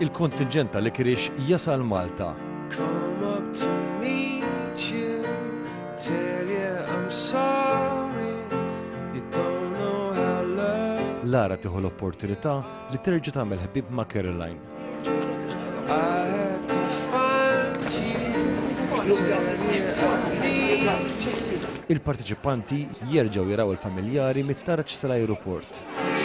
il-kontinġent tal-Ikrix jasal Malta. Come up to meet you, tell you I'm sorry, you don't know how love. Lara tieħu l-opportunità li terġa' tagħmel ħbieb ma' Caroline. I had to find you, tell you I need you. Il-partiċipanti jerġgħu jaraw il-familjari mit-taraġġ tal-ajruport.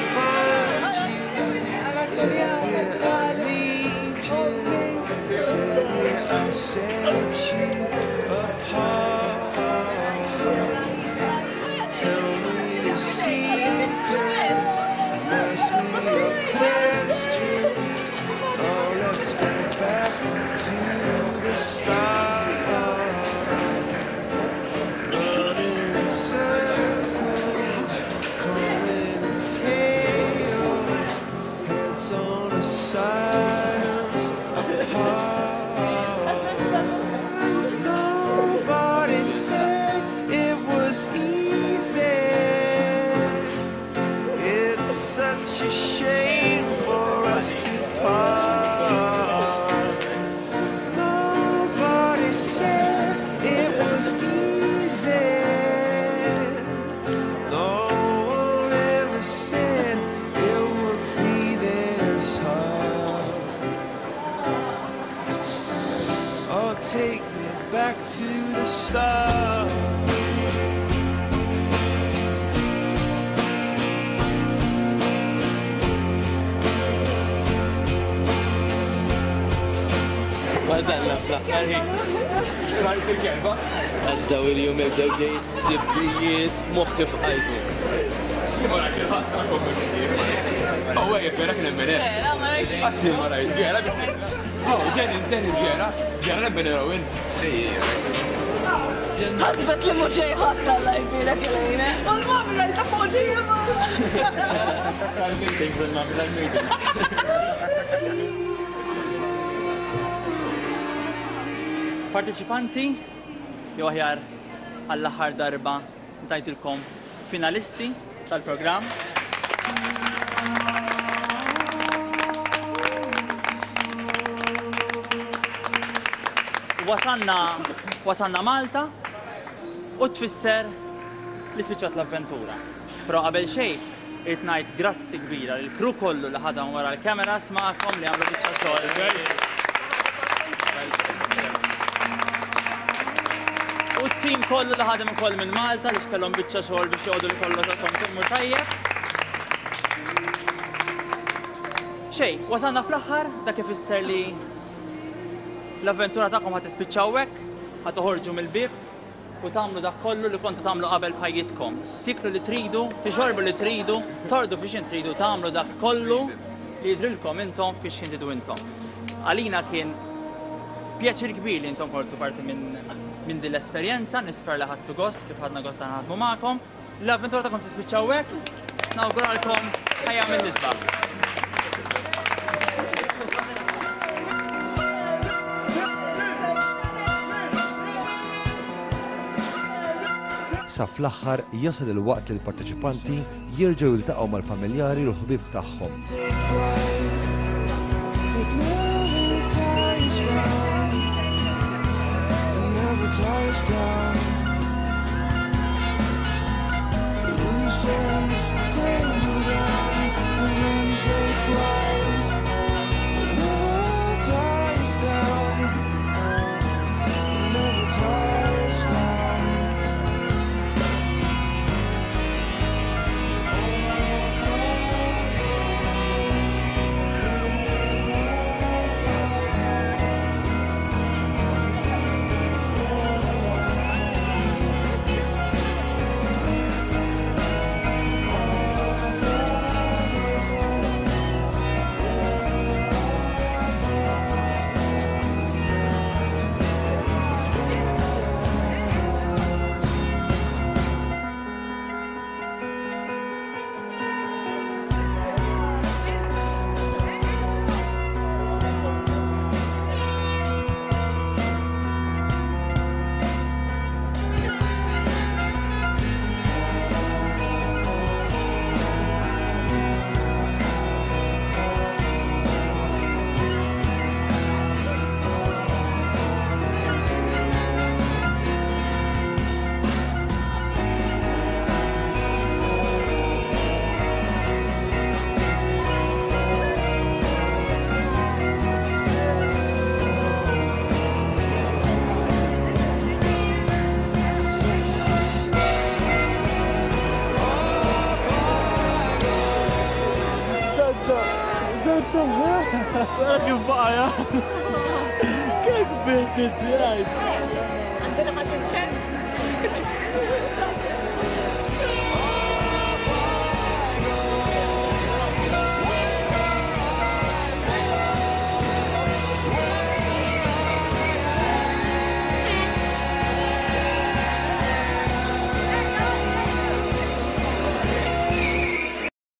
Take me back to the start. Wasalna fl-aħħar ħin. Rajt il-kelba? Għax daw il-jum jibdew ġej ħsibijiet moħħi f'qajdu. Ora kien-ħadd ma kommu jsir. Għawwa jibgħera kien hemm hemm. Assi ma rajt bjera bisikla. Dennis bjera. Bjera nebben erawin. ħasbet li muġej ħatta l-lajbina kien-għajna. Għal-mami rajta fodija ma. Għal-meeting, għal-mami għal-meeting. Partiċipanti, jew aħjar għall-aħħar darba ntajtilkom finalisti tal-programm. Wasanna Malta u tfisser li tfittxat l-avventura. Però qabel xejn irid ngħid grazzi kbira lill kru kollu li ħadhom wara l-kameras magħkom li għamlu biċċa xogħol. U t-tim kollu li ħadem ukoll minn Malta li xkellhom biċċa xogħol biex jgħodu li kollu tagħhom timmur tajjeb. Xejn, wasalna fl-aħħar dak ifisser li l-avventura tagħkom ħad tispiċċaw hekk, ħad toħorġu mill-bieb u tagħmlu dak kollu li kontu tagħmlu qabel f'ħajjitkom. Tiklu li tridu, tixorbu li tridu, tordu fiex intridu, tagħmlu dak kollu li jidrilkom intom fiex intridu intom. Għalina kien pjaċir kbir li intom koltu parti minn din l-esperjenza, nisper li ħadtu gost kif ħadna gost naħdmu magħkom. L-avventura tagħkom tispiċċaw hekk, nawguralkom ħajja mill-isbaħ. Sa fl-aħħar jasal il-waqt li l-parteċipanti jerġgħu jiltaqgħu mal-familjari u l-ħbieb tagħhom. Kif baqa, kif biħti t-tijaj.